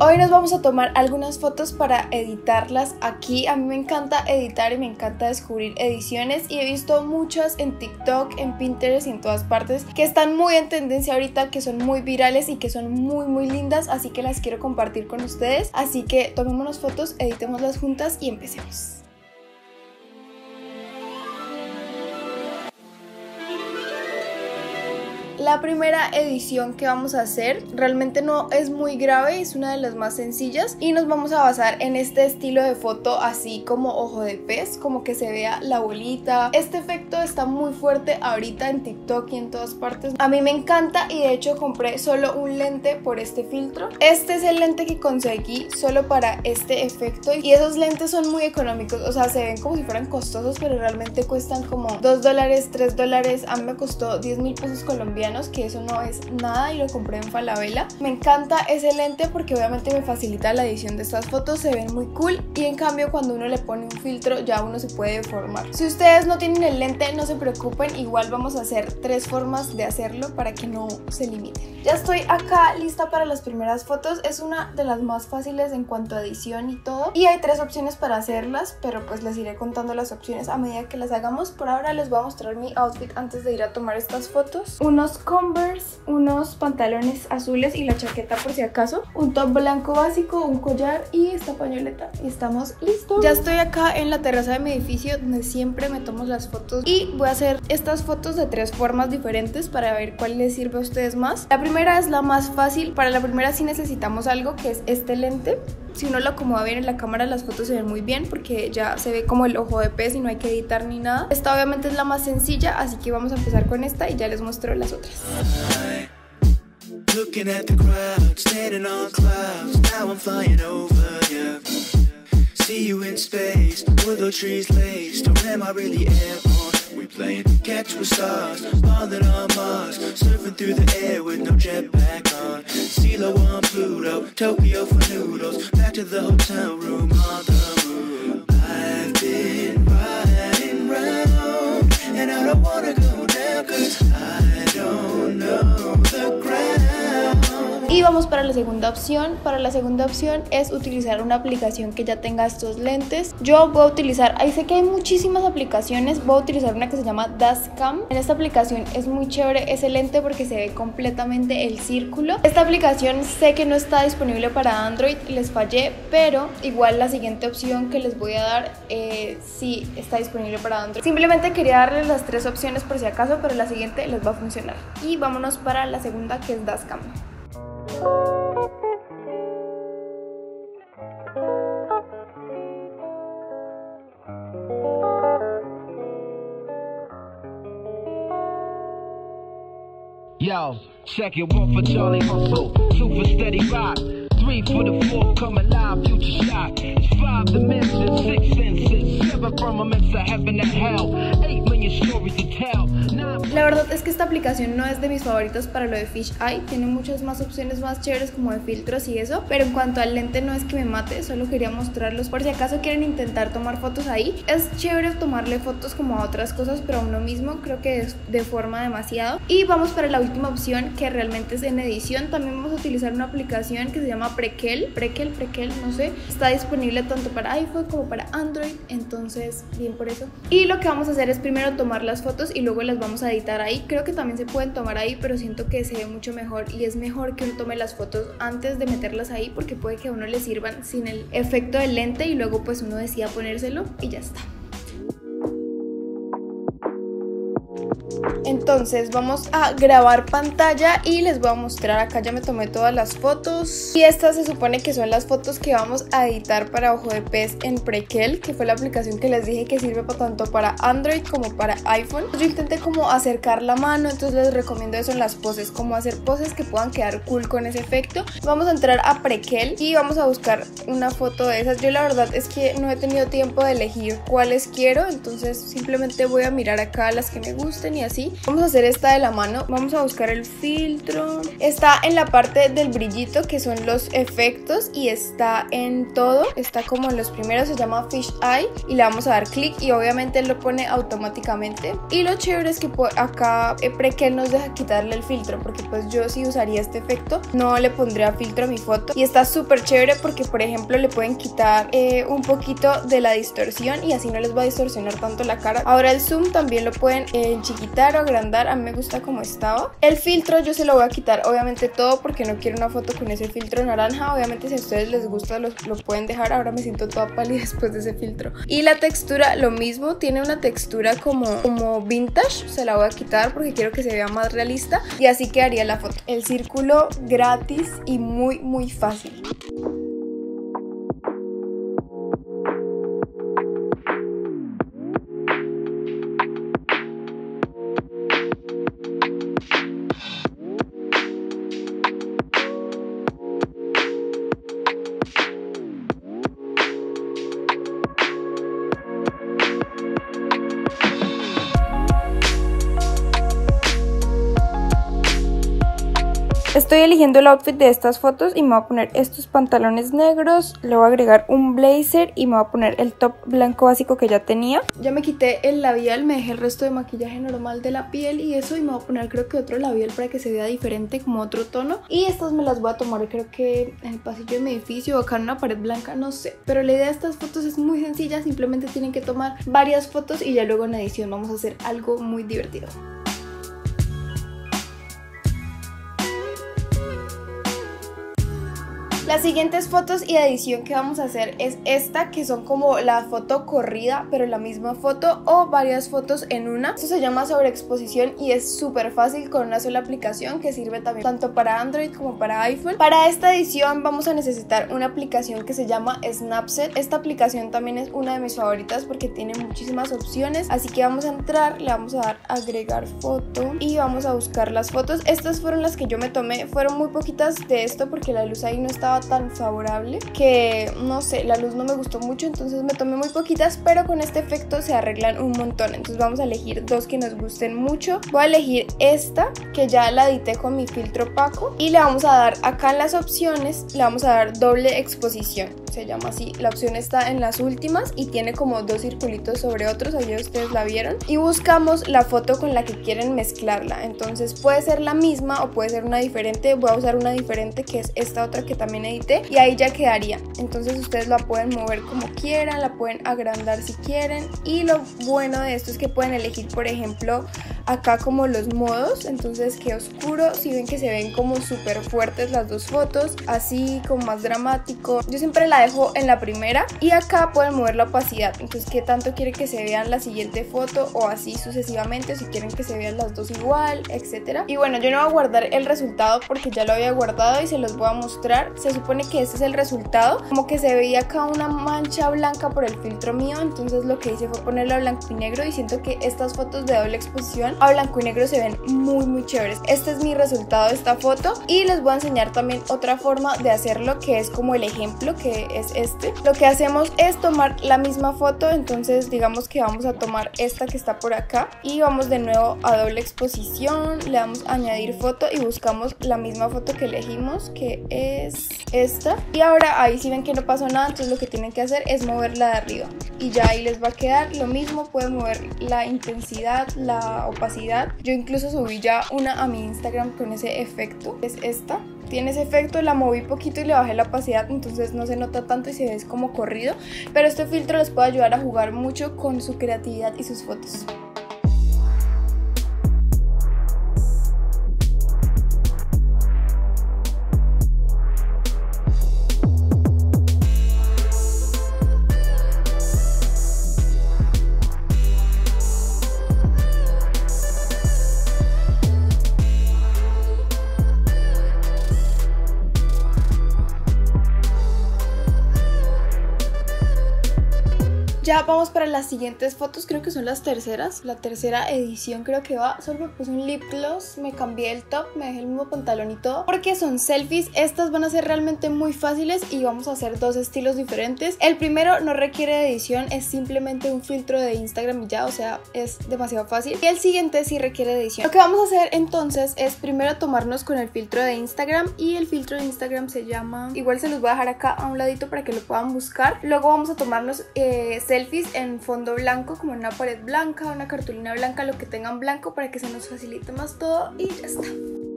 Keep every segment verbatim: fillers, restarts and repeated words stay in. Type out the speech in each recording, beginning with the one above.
Hoy nos vamos a tomar algunas fotos para editarlas aquí. A mí me encanta editar y me encanta descubrir ediciones y he visto muchas en TikTok, en Pinterest y en todas partes que están muy en tendencia ahorita, que son muy virales y que son muy muy lindas, así que las quiero compartir con ustedes. Así que tomémonos fotos, editémoslas juntas y empecemos. La primera edición que vamos a hacer realmente no es muy grave, es una de las más sencillas y nos vamos a basar en este estilo de foto así como ojo de pez, como que se vea la bolita. Este efecto está muy fuerte ahorita en TikTok y en todas partes. A mí me encanta y de hecho compré solo un lente por este filtro. Este es el lente que conseguí solo para este efecto y esos lentes son muy económicos, o sea, se ven como si fueran costosos, pero realmente cuestan como dos dólares, tres dólares. A mí me costó diez mil pesos colombianos, que eso no es nada, y lo compré en Falabella. Me encanta ese lente porque obviamente me facilita la edición de estas fotos, se ven muy cool y en cambio cuando uno le pone un filtro ya uno se puede deformar. Si ustedes no tienen el lente no se preocupen, igual vamos a hacer tres formas de hacerlo para que no se limiten. Ya estoy acá lista para las primeras fotos, es una de las más fáciles en cuanto a edición y todo y hay tres opciones para hacerlas, pero pues les iré contando las opciones a medida que las hagamos. Por ahora les voy a mostrar mi outfit antes de ir a tomar estas fotos. Unos Converse, unos pantalones azules y la chaqueta por si acaso, un top blanco básico, un collar y esta pañoleta y estamos listos. Ya estoy acá en la terraza de mi edificio donde siempre me tomo las fotos y voy a hacer estas fotos de tres formas diferentes para ver cuál les sirve a ustedes más. La primera es la más fácil. Para la primera sí necesitamos algo, que es este lente. Si uno lo acomoda bien en la cámara las fotos se ven muy bien porque ya se ve como el ojo de pez y no hay que editar ni nada. Esta obviamente es la más sencilla, así que vamos a empezar con esta y ya les muestro las otras. Looking at the crowd, standing on clouds, now I'm flying over, yeah. See you in space, were those trees laced, or am I really airborne? We playing catch with stars, falling on Mars, surfing through the air with no jetpack on. CeeLo on Pluto, Tokyo for noodles, back to the hotel room on the moon. I've been riding round, and I don't wanna go down, cause I don't know the ground. Y vamos para la segunda opción. Para la segunda opción es utilizar una aplicación que ya tenga estos lentes. Yo voy a utilizar, ahí sé que hay muchísimas aplicaciones, voy a utilizar una que se llama Dashcam. En esta aplicación es muy chévere ese lente porque se ve completamente el círculo. Esta aplicación sé que no está disponible para Android, les fallé, pero igual la siguiente opción que les voy a dar eh, sí está disponible para Android. Simplemente quería darles las tres opciones por si acaso, pero la siguiente les va a funcionar. Y vámonos para la segunda, que es Dashcam. Yo, check it, one for Charlie Hustle, two for Steady Rock, three for the four, come alive, future shock, five dimensions, six senses, seven firmaments of heaven and hell, eight million stories to tell. La verdad es que esta aplicación no es de mis favoritos para lo de Fisheye, tiene muchas más opciones más chéveres como de filtros y eso, pero en cuanto al lente no es que me mate, solo quería mostrarlos por si acaso quieren intentar tomar fotos ahí. Es chévere tomarle fotos como a otras cosas, pero a uno mismo creo que es de forma demasiado. Y vamos para la última opción, que realmente es en edición. También vamos a utilizar una aplicación que se llama Prequel, Prequel, Prequel, no sé, está disponible tanto para iPhone como para Android, entonces bien por eso. Y lo que vamos a hacer es primero tomar las fotos y luego las vamos a editar ahí. Creo que también se pueden tomar ahí, pero siento que se ve mucho mejor y es mejor que uno tome las fotos antes de meterlas ahí porque puede que a uno le sirvan sin el efecto del lente y luego pues uno decida ponérselo y ya está. Entonces vamos a grabar pantalla y les voy a mostrar. Acá ya me tomé todas las fotos y estas se supone que son las fotos que vamos a editar para ojo de pez en Prequel, que fue la aplicación que les dije que sirve tanto para Android como para iPhone. Yo intenté como acercar la mano, entonces les recomiendo eso en las poses, como hacer poses que puedan quedar cool con ese efecto. Vamos a entrar a Prequel y vamos a buscar una foto de esas. Yo la verdad es que no he tenido tiempo de elegir cuáles quiero, entonces simplemente voy a mirar acá las que me gustan gusten y así. Vamos a hacer esta de la mano. Vamos a buscar el filtro. Está en la parte del brillito, que son los efectos, y está en todo. Está como en los primeros, se llama Fish Eye, y le vamos a dar clic y obviamente él lo pone automáticamente. Y lo chévere es que acá eh, Prequel nos deja quitarle el filtro, porque pues yo si usaría este efecto no le pondría filtro a mi foto. Y está súper chévere porque por ejemplo le pueden quitar eh, un poquito de la distorsión y así no les va a distorsionar tanto la cara. Ahora el zoom también lo pueden eh, chiquitar o agrandar. A mí me gusta como estaba. El filtro yo se lo voy a quitar obviamente todo porque no quiero una foto con ese filtro naranja. Obviamente si a ustedes les gusta lo, lo pueden dejar. Ahora me siento toda pálida después de ese filtro. Y la textura lo mismo, tiene una textura como, como vintage. Se la voy a quitar porque quiero que se vea más realista y así quedaría la foto. El círculo gratis y muy muy fácil. Estoy eligiendo el outfit de estas fotos y me voy a poner estos pantalones negros, le voy a agregar un blazer y me voy a poner el top blanco básico que ya tenía. Ya me quité el labial, me dejé el resto de maquillaje normal de la piel y eso, y me voy a poner creo que otro labial para que se vea diferente, como otro tono. Y estas me las voy a tomar creo que en el pasillo de mi edificio o acá en una pared blanca, no sé. Pero la idea de estas fotos es muy sencilla, simplemente tienen que tomar varias fotos y ya luego en edición vamos a hacer algo muy divertido. Las siguientes fotos y edición que vamos a hacer es esta, que son como la foto corrida, pero la misma foto o varias fotos en una. Esto se llama sobreexposición y es súper fácil con una sola aplicación que sirve también tanto para Android como para iPhone. Para esta edición vamos a necesitar una aplicación que se llama Snapseed. Esta aplicación también es una de mis favoritas porque tiene muchísimas opciones, así que vamos a entrar, le vamos a dar agregar foto y vamos a buscar las fotos. Estas fueron las que yo me tomé, fueron muy poquitas de esto porque la luz ahí no estaba tan favorable, que no sé, la luz no me gustó mucho, entonces me tomé muy poquitas, pero con este efecto se arreglan un montón. Entonces vamos a elegir dos que nos gusten mucho. Voy a elegir esta, que ya la edité con mi filtro opaco, y le vamos a dar acá en las opciones, le vamos a dar doble exposición, se llama así. La opción está en las últimas y tiene como dos circulitos sobre otros, allá ustedes la vieron, y buscamos la foto con la que quieren mezclarla. Entonces puede ser la misma o puede ser una diferente. Voy a usar una diferente, que es esta otra que también edité, y ahí ya quedaría. Entonces ustedes la pueden mover como quieran, la pueden agrandar si quieren, y lo bueno de esto es que pueden elegir, por ejemplo, acá como los modos. Entonces que oscuro, si ven que se ven como súper fuertes las dos fotos, así como más dramático, yo siempre la dejo en la primera, y acá pueden mover la opacidad. Entonces qué tanto quieren que se vean la siguiente foto, o así sucesivamente, si quieren que se vean las dos igual, etcétera. Y bueno, yo no voy a guardar el resultado porque ya lo había guardado y se los voy a mostrar. Se supone que este es el resultado, como que se veía acá una mancha blanca por el filtro mío, entonces lo que hice fue ponerlo a blanco y negro, y siento que estas fotos de doble exposición a blanco y negro se ven muy muy chéveres. Este es mi resultado de esta foto, y les voy a enseñar también otra forma de hacerlo, que es como el ejemplo, que es este. Lo que hacemos es tomar la misma foto, entonces digamos que vamos a tomar esta que está por acá y vamos de nuevo a doble exposición, le damos a añadir foto y buscamos la misma foto que elegimos, que es esta, y ahora ahí sí ven que no pasó nada, entonces lo que tienen que hacer es moverla de arriba y ya ahí les va a quedar lo mismo. Pueden mover la intensidad, la opacidad. Yo incluso subí ya una a mi Instagram con ese efecto, es esta. Tiene ese efecto, la moví poquito y le bajé la opacidad, entonces no se nota tanto y se ve como corrido, pero este filtro les puede ayudar a jugar mucho con su creatividad y sus fotos. Ya vamos para las siguientes fotos, creo que son las terceras. La tercera edición creo que va. Solo me puse un lip gloss, me cambié el top, me dejé el mismo pantalón y todo, porque son selfies. Estas van a ser realmente muy fáciles y vamos a hacer dos estilos diferentes. El primero no requiere de edición, es simplemente un filtro de Instagram y ya, o sea, es demasiado fácil. Y el siguiente sí requiere de edición. Lo que vamos a hacer entonces es primero tomarnos con el filtro de Instagram, y el filtro de Instagram se llama, igual se los voy a dejar acá a un ladito para que lo puedan buscar. Luego vamos a tomarnos eh, selfies en fondo blanco, como en una pared blanca, una cartulina blanca, lo que tengan blanco, para que se nos facilite más todo, y ya está.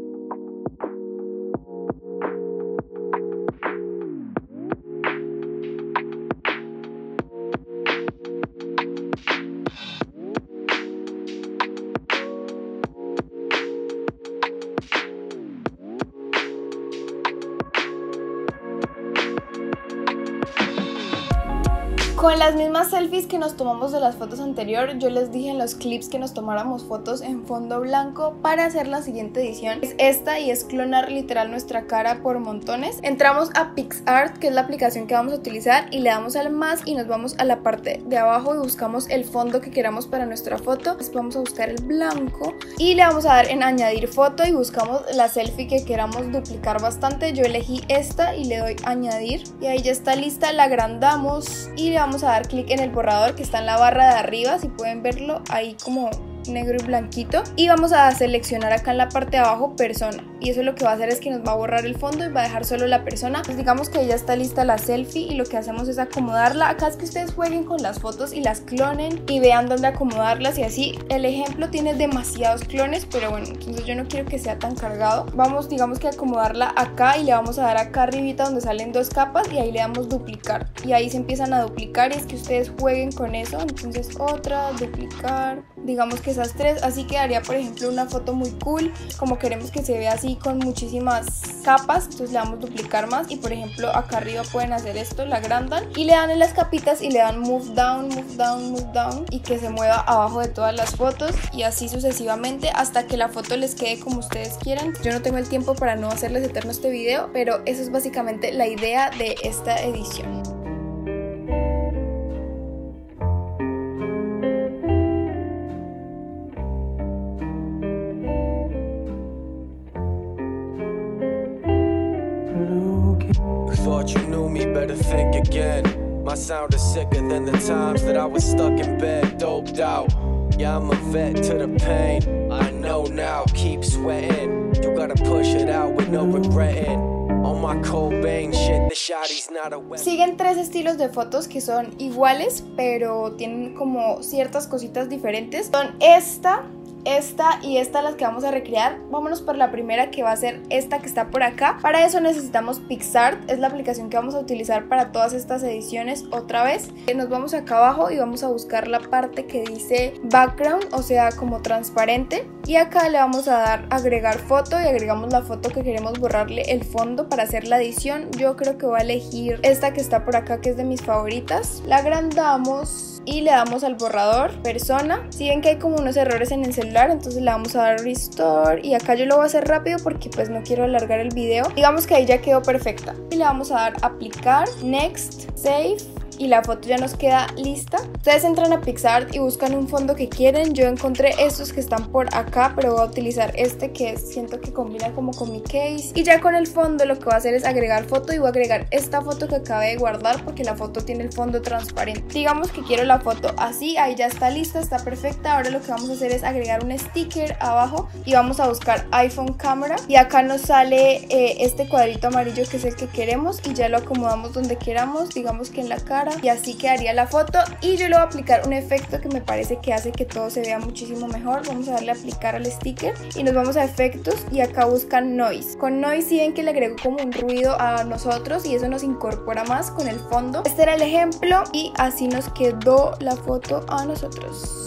Con las mismas selfies que nos tomamos de las fotos anteriores, yo les dije en los clips que nos tomáramos fotos en fondo blanco para hacer la siguiente edición. Es esta, y es clonar literal nuestra cara por montones. Entramos a PixArt, que es la aplicación que vamos a utilizar, y le damos al más y nos vamos a la parte de abajo y buscamos el fondo que queramos para nuestra foto. Después vamos a buscar el blanco y le vamos a dar en añadir foto y buscamos la selfie que queramos duplicar bastante. Yo elegí esta y le doy añadir, y ahí ya está lista. La agrandamos y le vamos a dar clic en el borrador que está en la barra de arriba, si pueden verlo ahí como negro y blanquito, y vamos a seleccionar acá en la parte de abajo persona, y eso lo que va a hacer es que nos va a borrar el fondo y va a dejar solo la persona. Pues digamos que ya está lista la selfie y lo que hacemos es acomodarla. Acá es que ustedes jueguen con las fotos y las clonen y vean dónde acomodarlas, y así. El ejemplo tiene demasiados clones, pero bueno, entonces yo no quiero que sea tan cargado. Vamos, digamos que acomodarla acá, y le vamos a dar acá arribita donde salen dos capas, y ahí le damos duplicar, y ahí se empiezan a duplicar, y es que ustedes jueguen con eso. Entonces otra, duplicar, digamos que esas tres, así quedaría por ejemplo una foto muy cool. Como queremos que se vea así con muchísimas capas, entonces le damos duplicar más, y por ejemplo acá arriba pueden hacer esto, la agrandan y le dan en las capitas y le dan move down, move down, move down, y que se mueva abajo de todas las fotos, y así sucesivamente hasta que la foto les quede como ustedes quieran. Yo no tengo el tiempo para no hacerles eterno este video, pero eso es básicamente la idea de esta edición. Thought you knew me, better think again. My sound is sicker than the times that I was stuck in bed, doped out. Yeah, I'm a vet to the pain, I know now, keep sweating. You gotta push it out with no regretting. On my Cobain shit, the shotty's not a wet. Siguen tres estilos de fotos que son iguales, pero tienen como ciertas cositas diferentes. Son esta, esta y esta las que vamos a recrear. Vámonos por la primera, que va a ser esta que está por acá. Para eso necesitamos PixArt, es la aplicación que vamos a utilizar para todas estas ediciones. Otra vez nos vamos acá abajo y vamos a buscar la parte que dice background, o sea como transparente, y acá le vamos a dar agregar foto y agregamos la foto que queremos borrarle el fondo para hacer la edición. Yo creo que voy a elegir esta que está por acá, que es de mis favoritas. La agrandamos y le damos al borrador persona. Si ven que hay como unos errores en el celular, entonces le vamos a dar restore, y acá yo lo voy a hacer rápido porque pues no quiero alargar el video. Digamos que ahí ya quedó perfecta, y le vamos a dar aplicar, next, save, y la foto ya nos queda lista. Ustedes entran a PixArt y buscan un fondo que quieren. Yo encontré estos que están por acá, pero voy a utilizar este que siento que combina como con mi case. Y ya con el fondo lo que voy a hacer es agregar foto, y voy a agregar esta foto que acabé de guardar porque la foto tiene el fondo transparente. Digamos que quiero la foto así, ahí ya está lista, está perfecta. Ahora lo que vamos a hacer es agregar un sticker abajo y vamos a buscar iPhone cámara, y acá nos sale eh, este cuadrito amarillo que es el que queremos, y ya lo acomodamos donde queramos, digamos que en la cara, y así quedaría la foto. Y yo le voy a aplicar un efecto que me parece que hace que todo se vea muchísimo mejor. Vamos a darle a aplicar al sticker y nos vamos a efectos, y acá buscan noise. Con noise si ven que le agrego como un ruido a nosotros, y eso nos incorpora más con el fondo. Este era el ejemplo y así nos quedó la foto a nosotros.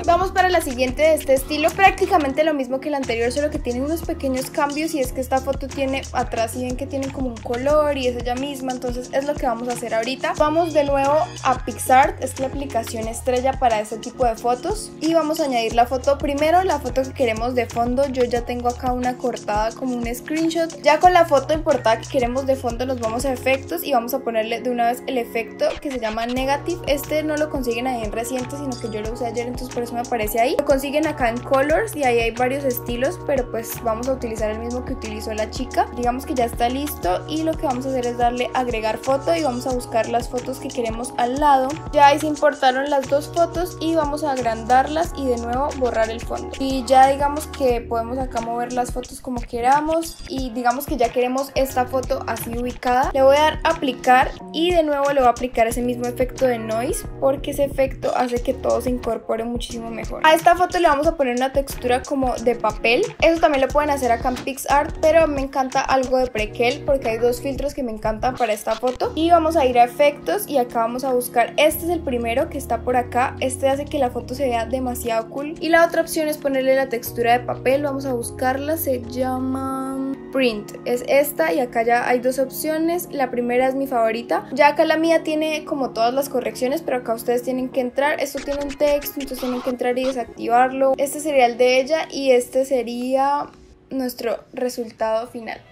Vamos para la siguiente de este estilo, prácticamente lo mismo que la anterior, solo que tiene unos pequeños cambios, y es que esta foto tiene atrás, y ven que tiene como un color y es ella misma, entonces es lo que vamos a hacer ahorita. Vamos de nuevo a PicsArt, es la aplicación estrella para este tipo de fotos, y vamos a añadir la foto. Primero la foto que queremos de fondo, yo ya tengo acá una cortada como un screenshot. Ya con la foto importada que queremos de fondo nos vamos a efectos y vamos a ponerle de una vez el efecto que se llama Negative. Este no lo consiguen ahí en reciente, sino que yo lo usé ayer, entonces por eso me aparece ahí. Lo consiguen acá en Colors y ahí hay varios estilos, pero pues vamos a utilizar el mismo que utilizó la chica. Digamos que ya está listo y lo que vamos a hacer es darle agregar foto y vamos a buscar las fotos que queremos al lado. Ya ahí se importaron las dos fotos y vamos a agrandarlas y de nuevo borrar el fondo. Y ya digamos que podemos acá mover las fotos como queramos, y digamos que ya queremos esta foto así ubicada. Le voy a dar a aplicar y de nuevo le voy a aplicar ese mismo efecto de noise, porque ese efecto hace que todo se incorpore muchísimo mejor. A esta foto le vamos a poner una textura como de papel. Eso también lo pueden hacer acá en PicsArt, pero me encanta algo de Prequel porque hay dos filtros que me encantan para esta foto. Y vamos a ir a efectos y acá vamos a buscar, este es el primero que está por acá. Este hace que la foto se vea demasiado cool. Y la otra opción es ponerle la textura de papel. Vamos a buscarla, se llama Print, es esta, y acá ya hay dos opciones. La primera es mi favorita. Ya acá la mía tiene como todas las correcciones, pero acá ustedes tienen que entrar. Esto tiene un texto, entonces tienen que entrar y desactivarlo. Este sería el de ella y este sería nuestro resultado final.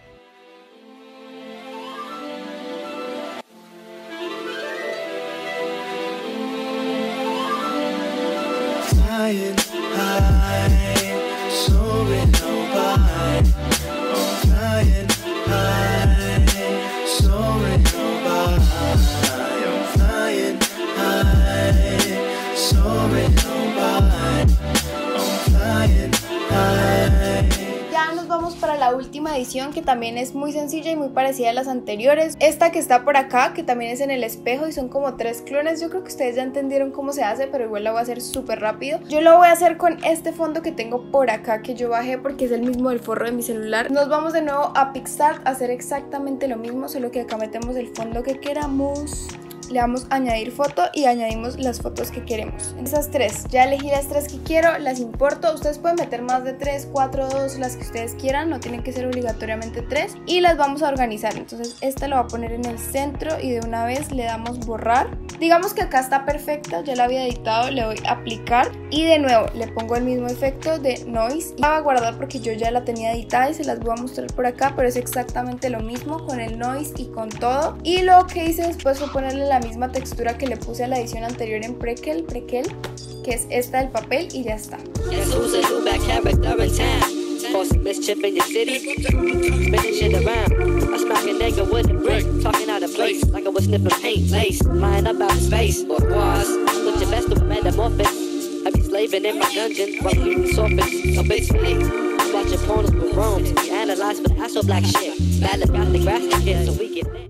Flying high, soaring high. I'm flying high, soaring high. I'm flying high, soaring high. I'm flying high. Ya nos vamos para la última edición, que también es muy sencilla y muy parecida a las anteriores. Esta que está por acá, que también es en el espejo y son como tres clones. Yo creo que ustedes ya entendieron cómo se hace, pero igual la voy a hacer súper rápido. Yo lo voy a hacer con este fondo que tengo por acá, que yo bajé porque es el mismo del forro de mi celular. Nos vamos de nuevo a PicsArt a hacer exactamente lo mismo, solo que acá metemos el fondo que queramos. Le damos a añadir foto y añadimos las fotos que queremos. Esas tres, ya elegí las tres que quiero, las importo. Ustedes pueden meter más de tres, cuatro, dos, las que ustedes quieran, no tienen que ser obligatoriamente tres. Y las vamos a organizar. Entonces esta la voy a poner en el centro y de una vez le damos borrar. Digamos que acá está perfecta, ya la había editado, le doy a aplicar y de nuevo le pongo el mismo efecto de noise. Y la voy a guardar porque yo ya la tenía editada y se las voy a mostrar por acá, pero es exactamente lo mismo con el noise y con todo. Y lo que hice después fue ponerle la misma textura que le puse a la edición anterior en Prequel, Prequel, que es esta del papel, y ya está. Causing mischief in your city, spinning shit around. I smack a nigga with a brick, talking out of place, like I was sniffing paint lace, flying up out of space. What was? Look your best of metamorphosis. I be slaving in my dungeon while you surface. So basically, I watch your pornos with Rome's. We analyze for the astro black shit. Bad look out the graphic kid, so we get.